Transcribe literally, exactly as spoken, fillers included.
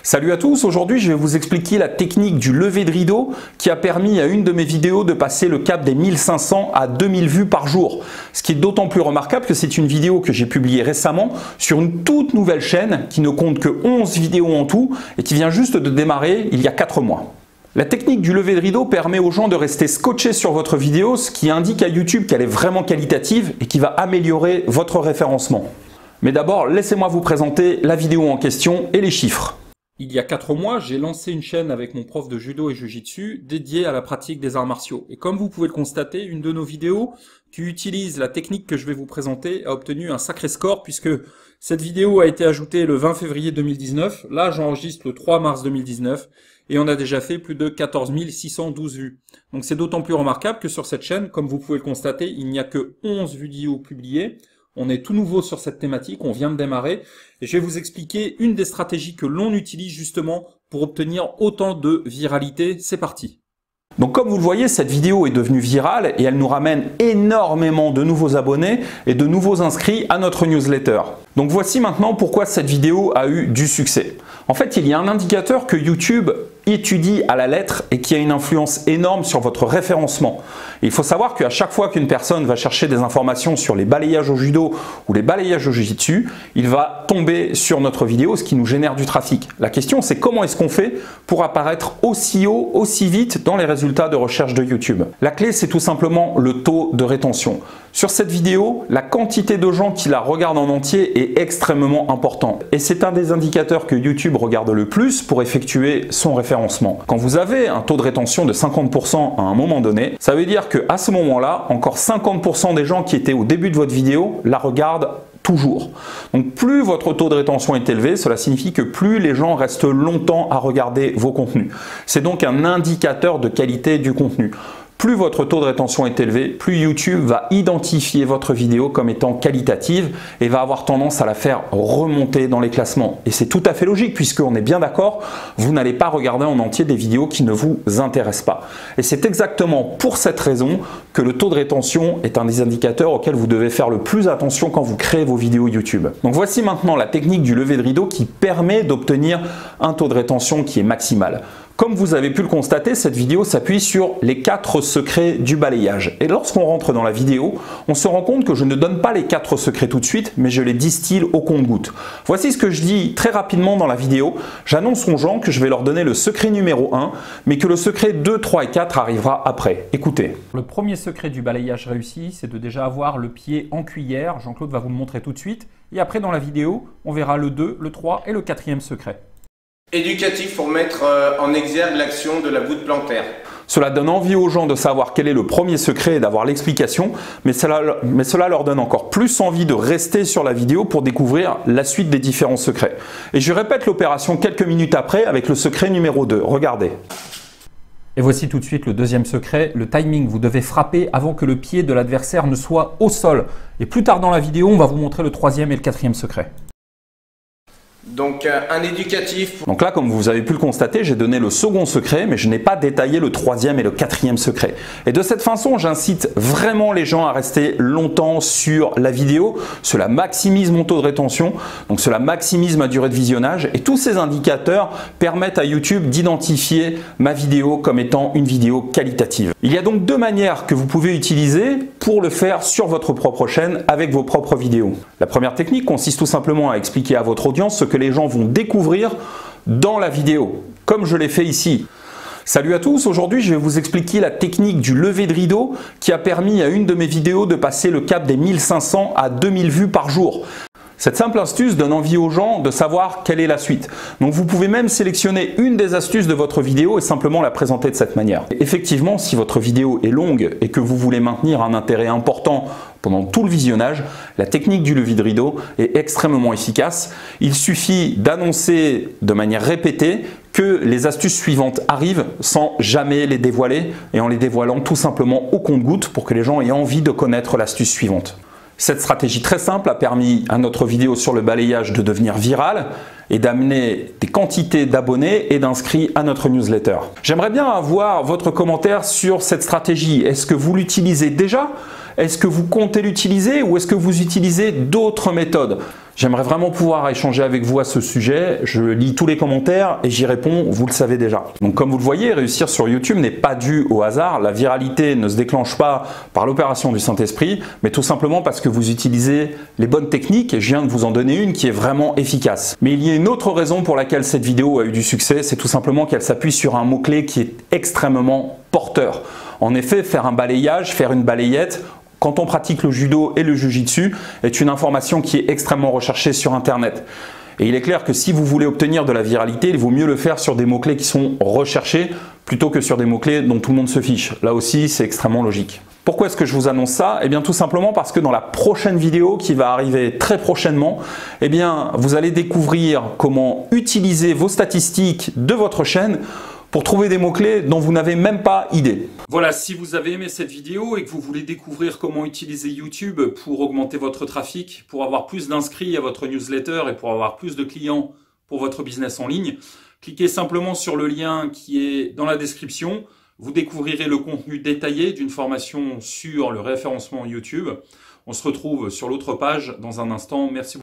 Salut à tous, aujourd'hui je vais vous expliquer la technique du lever de rideau qui a permis à une de mes vidéos de passer le cap des mille cinq cents à deux mille vues par jour. Ce qui est d'autant plus remarquable que c'est une vidéo que j'ai publiée récemment sur une toute nouvelle chaîne qui ne compte que onze vidéos en tout et qui vient juste de démarrer il y a quatre mois. La technique du lever de rideau permet aux gens de rester scotchés sur votre vidéo, ce qui indique à YouTube qu'elle est vraiment qualitative et qui va améliorer votre référencement. Mais d'abord, laissez-moi vous présenter la vidéo en question et les chiffres. Il y a quatre mois, j'ai lancé une chaîne avec mon prof de judo et jiu-jitsu dédiée à la pratique des arts martiaux. Et comme vous pouvez le constater, une de nos vidéos qui utilise la technique que je vais vous présenter a obtenu un sacré score puisque cette vidéo a été ajoutée le vingt février deux mille dix-neuf. Là, j'enregistre le trois mars deux mille dix-neuf et on a déjà fait plus de quatorze mille six cent douze vues. Donc c'est d'autant plus remarquable que sur cette chaîne, comme vous pouvez le constater, il n'y a que onze vidéos publiées. On est tout nouveau sur cette thématique, on vient de démarrer et je vais vous expliquer une des stratégies que l'on utilise justement pour obtenir autant de viralité. C'est parti. Donc comme vous le voyez, cette vidéo est devenue virale et elle nous ramène énormément de nouveaux abonnés et de nouveaux inscrits à notre newsletter. Donc voici maintenant pourquoi cette vidéo a eu du succès. En fait, il y a un indicateur que YouTube étudie à la lettre et qui a une influence énorme sur votre référencement. Et il faut savoir qu'à chaque fois qu'une personne va chercher des informations sur les balayages au judo ou les balayages au jiu-jitsu, il va tomber sur notre vidéo, ce qui nous génère du trafic. La question, c'est comment est-ce qu'on fait pour apparaître aussi haut, aussi vite dans les résultats de recherche de YouTube. La clé, c'est tout simplement le taux de rétention. Sur cette vidéo, la quantité de gens qui la regardent en entier est extrêmement importante. Et c'est un des indicateurs que YouTube regarde le plus pour effectuer son référencement. Quand vous avez un taux de rétention de cinquante pour cent à un moment donné, ça veut dire qu'à ce moment-là, encore cinquante pour cent des gens qui étaient au début de votre vidéo la regardent toujours. Donc plus votre taux de rétention est élevé, cela signifie que plus les gens restent longtemps à regarder vos contenus. C'est donc un indicateur de qualité du contenu. Plus votre taux de rétention est élevé, plus YouTube va identifier votre vidéo comme étant qualitative et va avoir tendance à la faire remonter dans les classements. Et c'est tout à fait logique puisqu'on est bien d'accord, vous n'allez pas regarder en entier des vidéos qui ne vous intéressent pas. Et c'est exactement pour cette raison que le taux de rétention est un des indicateurs auxquels vous devez faire le plus attention quand vous créez vos vidéos YouTube. Donc voici maintenant la technique du lever de rideau qui permet d'obtenir un taux de rétention qui est maximal. Comme vous avez pu le constater, cette vidéo s'appuie sur les quatre secrets du balayage. Et lorsqu'on rentre dans la vidéo, on se rend compte que je ne donne pas les quatre secrets tout de suite, mais je les distille au compte-gouttes. Voici ce que je dis très rapidement dans la vidéo. J'annonce aux gens que je vais leur donner le secret numéro un, mais que le secret deux, trois et quatre arrivera après. Écoutez. Le premier secret du balayage réussi, c'est de déjà avoir le pied en cuillère. Jean-Claude va vous le montrer tout de suite. Et après, dans la vidéo, on verra le deux, le trois et le quatrième secret. Éducatif pour mettre en exergue l'action de la voûte plantaire. Cela donne envie aux gens de savoir quel est le premier secret et d'avoir l'explication, mais cela, mais cela leur donne encore plus envie de rester sur la vidéo pour découvrir la suite des différents secrets. Et je répète l'opération quelques minutes après avec le secret numéro deux. Regardez. Et voici tout de suite le deuxième secret, le timing. Vous devez frapper avant que le pied de l'adversaire ne soit au sol. Et plus tard dans la vidéo, on va vous montrer le troisième et le quatrième secret. Donc euh, un éducatif. Donc là, comme vous avez pu le constater, j'ai donné le second secret, mais je n'ai pas détaillé le troisième et le quatrième secret. Et de cette façon, j'incite vraiment les gens à rester longtemps sur la vidéo. Cela maximise mon taux de rétention, donc cela maximise ma durée de visionnage. Et tous ces indicateurs permettent à YouTube d'identifier ma vidéo comme étant une vidéo qualitative. Il y a donc deux manières que vous pouvez utiliser pour le faire sur votre propre chaîne avec vos propres vidéos. La première technique consiste tout simplement à expliquer à votre audience ce que les gens vont découvrir dans la vidéo, comme je l'ai fait ici. Salut à tous, aujourd'hui je vais vous expliquer la technique du lever de rideau qui a permis à une de mes vidéos de passer le cap des mille cinq cents à deux mille vues par jour. Cette simple astuce donne envie aux gens de savoir quelle est la suite. Donc vous pouvez même sélectionner une des astuces de votre vidéo et simplement la présenter de cette manière. Et effectivement, si votre vidéo est longue et que vous voulez maintenir un intérêt important pendant tout le visionnage, la technique du lever de rideau est extrêmement efficace. Il suffit d'annoncer de manière répétée que les astuces suivantes arrivent sans jamais les dévoiler et en les dévoilant tout simplement au compte-gouttes pour que les gens aient envie de connaître l'astuce suivante. Cette stratégie très simple a permis à notre vidéo sur le balayage de devenir virale et d'amener des quantités d'abonnés et d'inscrits à notre newsletter. J'aimerais bien avoir votre commentaire sur cette stratégie. Est-ce que vous l'utilisez déjà ? Est-ce que vous comptez l'utiliser ou est-ce que vous utilisez d'autres méthodes? J'aimerais vraiment pouvoir échanger avec vous à ce sujet. Je lis tous les commentaires et j'y réponds, vous le savez déjà. Donc comme vous le voyez, réussir sur YouTube n'est pas dû au hasard. La viralité ne se déclenche pas par l'opération du Saint-Esprit, mais tout simplement parce que vous utilisez les bonnes techniques et je viens de vous en donner une qui est vraiment efficace. Mais il y a une autre raison pour laquelle cette vidéo a eu du succès, c'est tout simplement qu'elle s'appuie sur un mot-clé qui est extrêmement porteur. En effet, faire un balayage, faire une balayette, quand on pratique le judo et le jujitsu, est une information qui est extrêmement recherchée sur Internet. Et il est clair que si vous voulez obtenir de la viralité, il vaut mieux le faire sur des mots-clés qui sont recherchés plutôt que sur des mots-clés dont tout le monde se fiche. Là aussi, c'est extrêmement logique. Pourquoi est-ce que je vous annonce ça? Eh bien tout simplement parce que dans la prochaine vidéo qui va arriver très prochainement, eh bien vous allez découvrir comment utiliser vos statistiques de votre chaîne pour trouver des mots-clés dont vous n'avez même pas idée. Voilà, si vous avez aimé cette vidéo et que vous voulez découvrir comment utiliser YouTube pour augmenter votre trafic, pour avoir plus d'inscrits à votre newsletter et pour avoir plus de clients pour votre business en ligne, cliquez simplement sur le lien qui est dans la description. Vous découvrirez le contenu détaillé d'une formation sur le référencement YouTube. On se retrouve sur l'autre page dans un instant. Merci beaucoup.